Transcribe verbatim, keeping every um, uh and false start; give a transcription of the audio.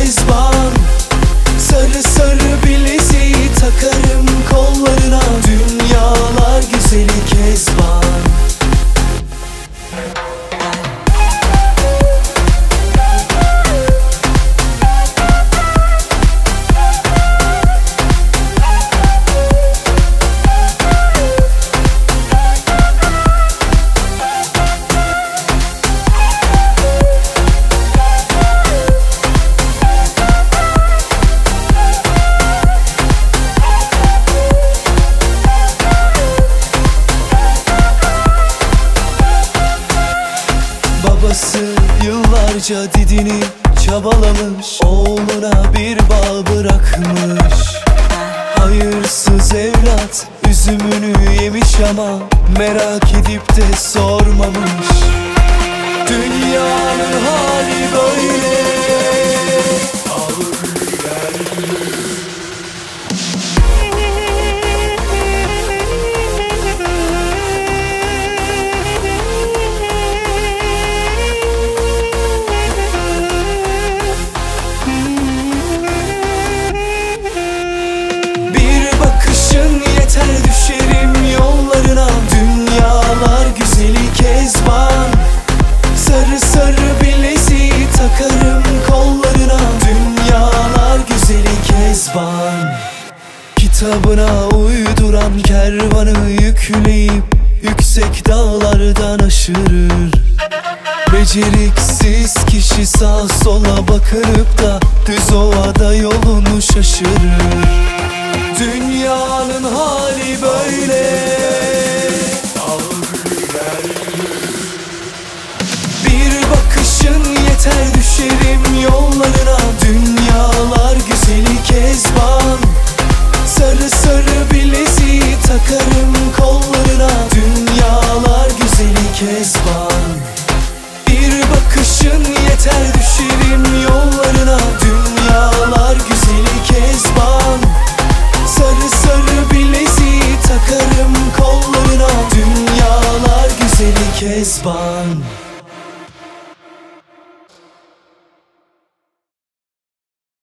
Kezban. Sarı sarı bileziği takarım kollarına, dünyalar güzeli Kezban. Babası yıllarca didini çabalamış, oğluna bir bağ bırakmış. Hayırsız evlat üzümünü yemiş ama merak edip de sormamış. Dünyanın hali böyle, ağır geldi. Düşerim yollarına, dünyalar güzeli Kezban. Sarı sarı bileziği takarım kollarına, dünyalar güzeli Kezban. Kitabına uyduran kervanı yükleyip yüksek dağlardan aşırır. Beceriksiz kişi sağa sola bakıp da düz ovada yolunu şaşırır. Dünyanın hali böyle, ağır geldi. Bir bakışın yeter düşerim yollarına, dünyalar güzeli Kezban. Sarı sarı bileziği takarım kollarına, dünyalar güzeli Kezban. Bir bakışın yeter düşerim yollarına, dünyalar güzeli Kezban. Sarı sarı bileziği takarım kollarına, dünyalar güzeli Kezban.